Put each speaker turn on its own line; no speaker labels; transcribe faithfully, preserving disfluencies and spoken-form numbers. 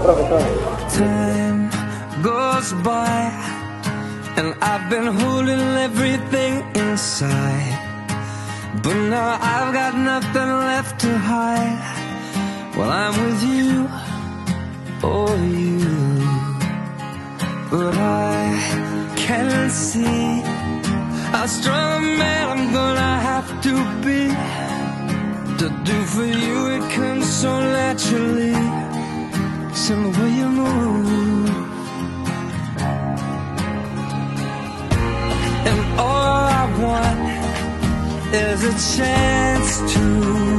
Time goes by and I've been holding everything inside, but now I've got nothing left to hide. Well, I'm with you, oh you, but I can't see how strong a man I'm gonna have to be to do for you. It comes so naturally, some way you move, and all I want is a chance to